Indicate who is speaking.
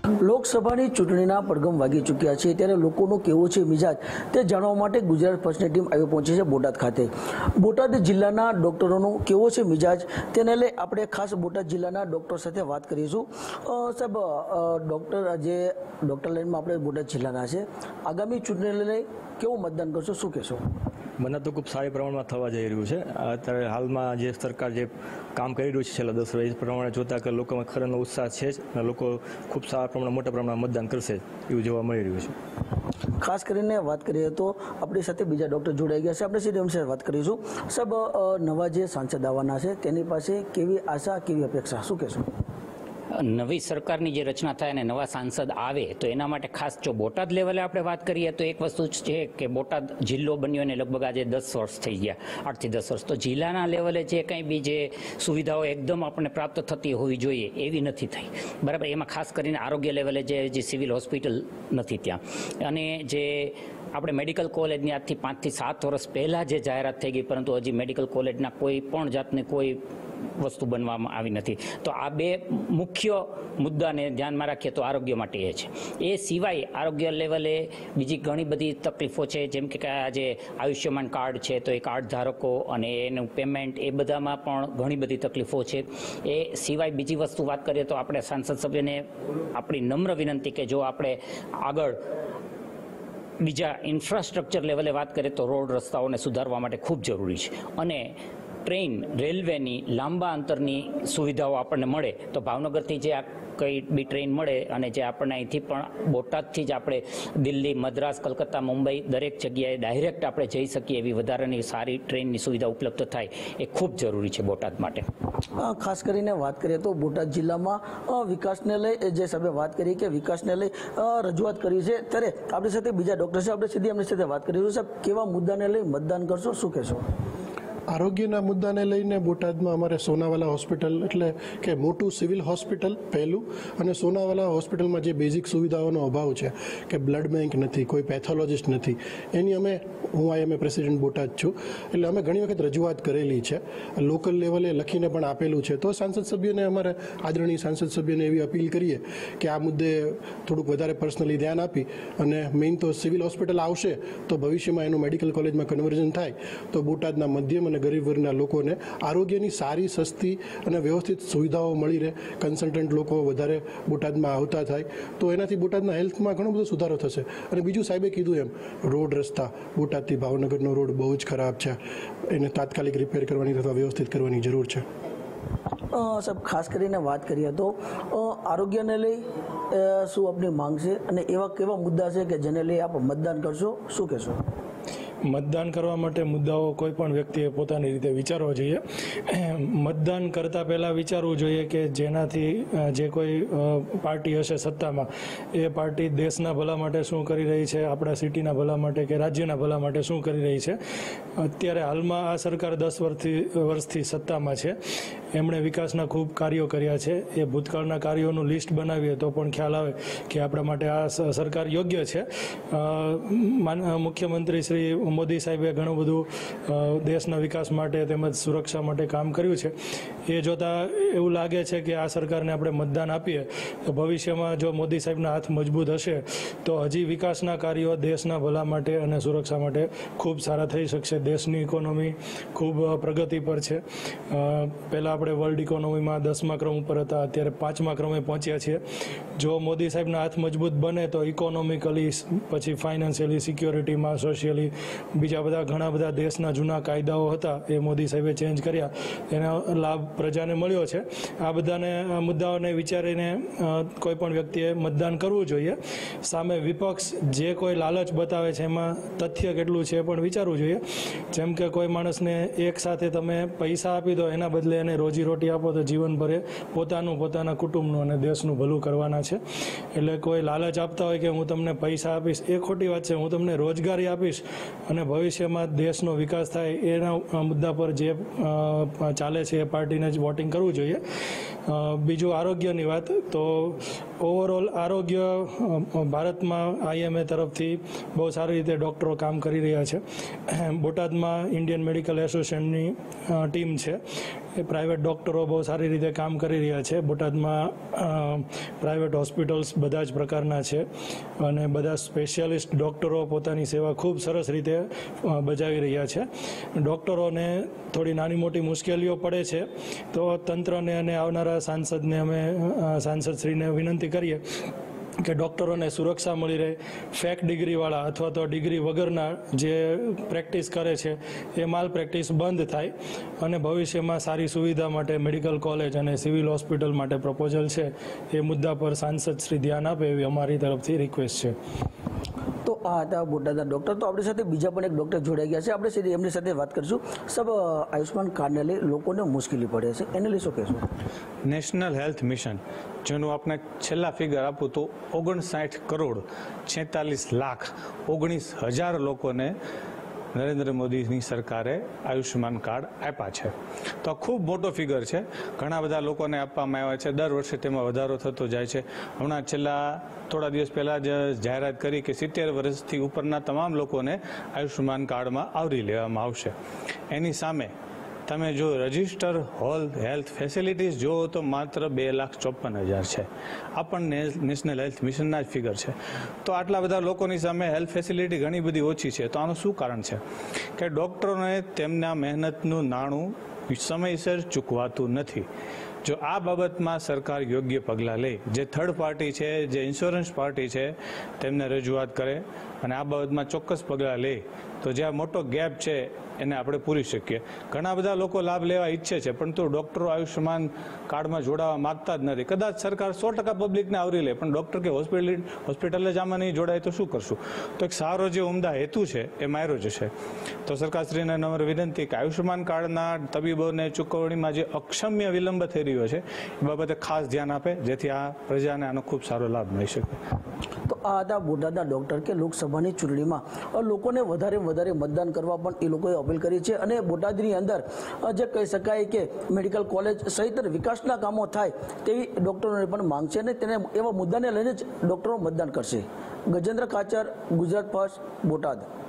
Speaker 1: લોકસભાની ચૂંટણીના પડઘમ વાગી ચૂક્યા છે, ત્યારે લોકોનો કેવો છે મિજાજ તે જાણવા માટે ગુજરાત ફર્સ્ટની ટીમ આવી પહોંચી છે બોટાદ ખાતે. બોટાદ જિલ્લાના ડોક્ટરોનો કેવો છે મિજાજ તેને લઈ આપણે ખાસ બોટાદ જિલ્લાના ડોક્ટર સાથે વાત કરીશું. સાહેબ, ડોક્ટર લાઇનમાં આપણે બોટાદ જિલ્લાના છે, આગામી ચૂંટણીને લઈ કેવું મતદાન કરશો, શું કહેશો?
Speaker 2: મને તો ખૂબ સારી પ્રમાણમાં થવા જઈ રહ્યું છે. અત્યારે હાલમાં જે સરકાર જે કામ કરી રહ્યું છે છેલ્લા 10 વર્ષ પ્રમાણે જોતા કે લોકોમાં ખરેખર ઉત્સાહ છે જ અને લોકો ખૂબ સારા પ્રમાણમાં મોટા પ્રમાણમાં મતદાન કરશે એવું જોવા મળી રહ્યું છે.
Speaker 1: ખાસ કરીને વાત કરીએ તો આપણી સાથે બીજા ડૉક્ટર જોડાઈ ગયા છે, આપણે સીધી વિશે વાત કરીશું. સાહેબ, નવા જે સાંસદ આવવાના છે તેની પાસે કેવી આશા, કેવી અપેક્ષા, શું કહેશો?
Speaker 3: નવી સરકારની જે રચના થાય અને નવા સાંસદ આવે તો એના માટે ખાસ જો બોટાદ લેવલે આપણે વાત કરીએ તો એક વસ્તુ છે કે બોટાદ જિલ્લો બન્યો અને લગભગ આજે 10 વર્ષ થઈ ગયા, 8 થી 10 વર્ષ. તો જિલ્લાના લેવલે જે કંઈ બી જે સુવિધાઓ એકદમ આપણને પ્રાપ્ત થતી હોવી જોઈએ એવી નથી થઈ, બરાબર. એમાં ખાસ કરીને આરોગ્ય લેવલે જે સિવિલ હોસ્પિટલ નથી ત્યાં, અને જે આપણે મેડિકલ કોલેજની આજથી 5 થી 7 વર્ષ પહેલાં જે જાહેરાત થઈ ગઈ, પરંતુ હજી મેડિકલ કોલેજના કોઈ પણ જાતની કોઈ વસ્તુ બનવામાં આવી નથી. તો આ બે મુખ્ય મુદ્દાને ધ્યાનમાં રાખીએ તો આરોગ્ય માટે એ છે. એ સિવાય આરોગ્ય લેવલે બીજી ઘણી બધી તકલીફો છે, જેમ કે આજે આયુષ્યમાન કાર્ડ છે તો એ કાર્ડ ધારકો અને એનું પેમેન્ટ એ બધામાં પણ ઘણી બધી તકલીફો છે. એ સિવાય બીજી વસ્તુ વાત કરીએ તો આપણે સાંસદ સભ્યને આપણી નમ્ર વિનંતી કે જો આપણે આગળ બીજા ઇન્ફ્રાસ્ટ્રક્ચર લેવલે વાત કરીએ તો રોડ રસ્તાઓને સુધારવા માટે ખૂબ જરૂરી છે, અને ટ્રેન રેલવેની લાંબા અંતરની સુવિધાઓ આપણને મળે તો ભાવનગરથી જે આ કંઈ બી ટ્રેન મળે અને જે આપણને અહીંથી પણ બોટાદથી જ આપણે દિલ્હી, મદ્રાસ, કલકત્તા, મુંબઈ દરેક જગ્યાએ ડાયરેક્ટ આપણે જઈ શકીએ એવી વધારાની સારી ટ્રેનની સુવિધા ઉપલબ્ધ થાય એ ખૂબ જરૂરી છે બોટાદ માટે.
Speaker 1: ખાસ કરીને વાત કરીએ તો બોટાદ જિલ્લામાં વિકાસને લઈ જે સાહેબે વાત કરી કે વિકાસને લઈ રજૂઆત કરી છે, ત્યારે આપણી સાથે બીજા ડૉક્ટર છે, આપણે સીધી એમની સાથે વાત કરીશું. સાહેબ, કેવા મુદ્દાને લઈ મતદાન કરશો, શું કહેશો?
Speaker 4: આરોગ્યના મુદ્દાને લઈને બોટાદમાં અમારે સોનાવાલા હોસ્પિટલ એટલે કે મોટું સિવિલ હોસ્પિટલ પહેલું, અને સોનાવાલા હોસ્પિટલમાં જે બેઝિક સુવિધાઓનો અભાવ છે કે બ્લડ બેંક નથી, કોઈ પેથોલોજીસ્ટ નથી, એની હું IMA પ્રેસિડેન્ટ બોટાદ છું, એટલે અમે ઘણી વખત રજૂઆત કરેલી છે, લોકલ લેવલે લખીને પણ આપેલું છે. તો સાંસદ સભ્યોને અમારે આદરણીય સાંસદ સભ્યોને એવી અપીલ કરીએ કે આ મુદ્દે થોડુંક વધારે પર્સનલી ધ્યાન આપી, અને મેઇન તો સિવિલ હોસ્પિટલ આવશે તો ભવિષ્યમાં એનું મેડિકલ કોલેજમાં કન્વર્ઝન થાય તો બોટાદના મધ્યમ અને ગરીબ વર્ગના લોકોને આરોગ્યની સારી, સસ્તી અને વ્યવસ્થિત સુવિધાઓ મળી રહે, કન્સલ્ટન્ટ લોકો વધારે બોટાદમાં આવતા થાય તો એનાથી બોટાદના હેલ્થમાં ઘણો બધો સુધારો થશે. અને બીજું સાહેબે કીધું એમ રોડ રસ્તા, બોટાદથી ભાવનગરનો રોડ બહુ જ ખરાબ છે, એને તાત્કાલિક રિપેર કરવાની અથવા વ્યવસ્થિત કરવાની જરૂર છે.
Speaker 1: સાહેબ, ખાસ કરીને વાત કરીએ તો આરોગ્યને લઈ શું આપની માંગ છે અને એવા કેવા મુદ્દા છે કે જેને લઈ આપ મતદાન કરશો, શું કહેશો?
Speaker 5: મતદાન કરવા માટે મુદ્દાઓ કોઈ પણ વ્યક્તિએ પોતાની રીતે વિચારવા જોઈએ. મતદાન કરતાં પહેલાં વિચારવું જોઈએ કે જેનાથી જે કોઈ પાર્ટી હશે સત્તામાં એ પાર્ટી દેશના ભલા માટે શું કરી રહી છે, આપણા સિટીના ભલા માટે કે રાજ્યના ભલા માટે શું કરી રહી છે. અત્યારે હાલમાં આ સરકાર 10 વર્ષથી સત્તામાં છે, એમણે વિકાસના ખૂબ કાર્યો કર્યા છે. એ ભૂતકાળના કાર્યોનું લિસ્ટ બનાવીએ તો પણ ખ્યાલ આવે કે આપણા માટે આ સરકાર યોગ્ય છે. મુખ્યમંત્રી શ્રી મોદી સાહેબે ઘણું બધું દેશના વિકાસ માટે તેમજ સુરક્ષા માટે કામ કર્યું છે. એ જોતાં એવું લાગે છે કે આ સરકારને આપણે મતદાન આપીએ તો ભવિષ્યમાં જો મોદી સાહેબના હાથ મજબૂત હશે તો હજી વિકાસના કાર્યો દેશના ભલા માટે અને સુરક્ષા માટે ખૂબ સારા થઈ શકશે. દેશની ઇકોનોમી ખૂબ પ્રગતિ પર છે. પહેલાં આપણે વર્લ્ડ ઇકોનોમીમાં 10મા ક્રમ ઉપર હતા, અત્યારે 5મા ક્રમે પહોંચ્યા છીએ. જો મોદી સાહેબના હાથ મજબૂત બને તો ઇકોનોમિકલી, પછી ફાઇનાન્શિયલી, સિક્યોરિટીમાં, સોશિયલી, બીજા બધા ઘણા બધા દેશના જૂના કાયદાઓ હતા એ મોદી સાહેબે ચેન્જ કર્યા, એનો લાભ પ્રજાને મળ્યો છે. આ બધાને મુદ્દાઓને વિચારીને કોઈ પણ વ્યક્તિએ મતદાન કરવું જોઈએ. સામે વિપક્ષ જે કોઈ લાલચ બતાવે છે એમાં તથ્ય કેટલું છે પણ વિચારવું જોઈએ. જેમ કે કોઈ માણસને એક સાથે તમે પૈસા આપી દો, એના બદલે એને રોજીરોટી આપો તો જીવનભર પોતાના કુટુંબનું અને દેશનું ભલું કરવાના છે. એટલે કોઈ લાલચ આપતા હોય કે હું તમને પૈસા આપીશ, એ ખોટી વાત છે. હું તમને રોજગારી આપીશ અને ભવિષ્યમાં દેશનો વિકાસ થાય એના મુદ્દા પર જે ચાલે છે એ પાર્ટીને જ વોટિંગ કરવું જોઈએ. બીજું આરોગ્યની વાત, તો ઓવરઓલ આરોગ્ય ભારતમાં IMA તરફથી બહુ સારી રીતે ડૉક્ટરો કામ કરી રહ્યા છે. બોટાદમાં ઇન્ડિયન મેડિકલ એસોસિએશનની ટીમ છે, એ પ્રાઇવેટ ડૉક્ટરો બહુ સારી રીતે કામ કરી રહ્યા છે. બોટાદમાં પ્રાઇવેટ હોસ્પિટલ્સ બધા જ પ્રકારના છે અને બધા સ્પેશિયાલિસ્ટ ડૉક્ટરો પોતાની સેવા ખૂબ સરસ રીતે બજાવી રહ્યા છે. ડૉક્ટરોને થોડી નાની મોટી મુશ્કેલીઓ પડે છે તો તંત્રને અને આવનારા સાંસદશ્રીને વિનંતી કરીએ કે ડૉક્ટરોને સુરક્ષા મળી રહે. ફેક ડિગ્રીવાળા અથવા તો ડિગ્રી વગરના જે પ્રેક્ટિસ કરે છે એ માલ પ્રેક્ટિસ બંધ થાય અને ભવિષ્યમાં સારી સુવિધા માટે મેડિકલ કોલેજ અને સિવિલ હોસ્પિટલ માટે પ્રપોઝલ છે એ મુદ્દા પર સાંસદ શ્રી ધ્યાન આપે એવી અમારી તરફથી રિક્વેસ્ટ છે.
Speaker 1: તો આ હતા બોટાદના ડૉક્ટર. તો આપણી સાથે બીજા પણ એક ડૉક્ટર જોડાઈ ગયા છે, આપણે સીધી એમની સાથે વાત કરીશું. સાહેબ, આયુષ્માન કાર્ડને લઈ લોકોને મુશ્કેલી પડે છે, એને લઈ શું કહેશું?
Speaker 6: નેશનલ હેલ્થ મિશન જેનું આપણે છેલ્લા ફિગર આપું તો 59 કરોડ 46 લાખ 19,000 લોકોને નરેન્દ્ર મોદીની સરકારે આયુષ્યમાન કાર્ડ આપ્યા છે. તો આ ખૂબ મોટો ફિગર છે. ઘણા બધા લોકોને આપવામાં આવ્યા છે. દર વર્ષે તેમાં વધારો થતો જાય છે. હમણાં છેલ્લા થોડા દિવસ પહેલાં જ જાહેરાત કરી કે 70 વર્ષથી ઉપરના તમામ લોકોને આયુષ્યમાન કાર્ડમાં આવરી લેવામાં આવશે. એની સામે તમે જો રજિસ્ટર હોલ હેલ્થ ફેસિલિટીઝ જુઓ તો માત્ર 2,54,000 છે. આ પણ નેશનલ હેલ્થ મિશનના જ ફિગર છે. તો આટલા બધા લોકોની સામે હેલ્થ ફેસિલિટી ઘણી બધી ઓછી છે. તો આનું શું કારણ છે કે ડૉક્ટરોને તેમના મહેનતનું નાણું સમયસર ચૂકવાતું નથી. જો આ બાબતમાં સરકાર યોગ્ય પગલાં લે, જે થર્ડ પાર્ટી છે, જે ઇન્સ્યોરન્સ પાર્ટી છે, તેમને રજૂઆત કરે અને આ બાબતમાં ચોક્કસ પગલાં લે તો જે આ મોટો ગેપ છે એને આપણે પૂરી શકીએ. ઘણા બધા લોકો લાભ લેવા ઈચ્છે છે પરંતુ ડૉક્ટરો આયુષ્યમાન કાર્ડમાં જોડાવા માગતા જ નથી. કદાચ સરકાર 100% પબ્લિકને આવરી લે પણ ડૉક્ટર કે હોસ્પિટલે જ આમાં નહીં જોડાય તો શું કરશું? તો એક સારો જે ઉમદા હેતુ છે એ માર્યો જશે. તો સરકારશ્રીને નમ્ર વિનંતી કે આયુષ્યમાન કાર્ડના તબીબોને ચૂકવણીમાં જે અક્ષમ્ય વિલંબ થઈ રહ્યો છે એ બાબતે ખાસ ધ્યાન આપે જેથી આ પ્રજાને આનો ખૂબ સારો લાભ મળી શકે.
Speaker 1: તો આ હતા બોટાદના ડૉક્ટર કે લોકસભાની ચૂંટણીમાં લોકોને વધારે મતદાન કરવા પણ એ લોકોએ અપીલ કરી છે અને બોટાદની અંદર જે કહી શકાય કે મેડિકલ કોલેજ સહિત વિકાસના કામો થાય તેવી ડૉક્ટરોને પણ માંગ છે અને તેને એવા મુદ્દાને લઈને જ ડૉક્ટરો મતદાન કરશે. ગજેન્દ્ર કાચર, ગુજરાત ફર્સ્ટ, બોટાદ.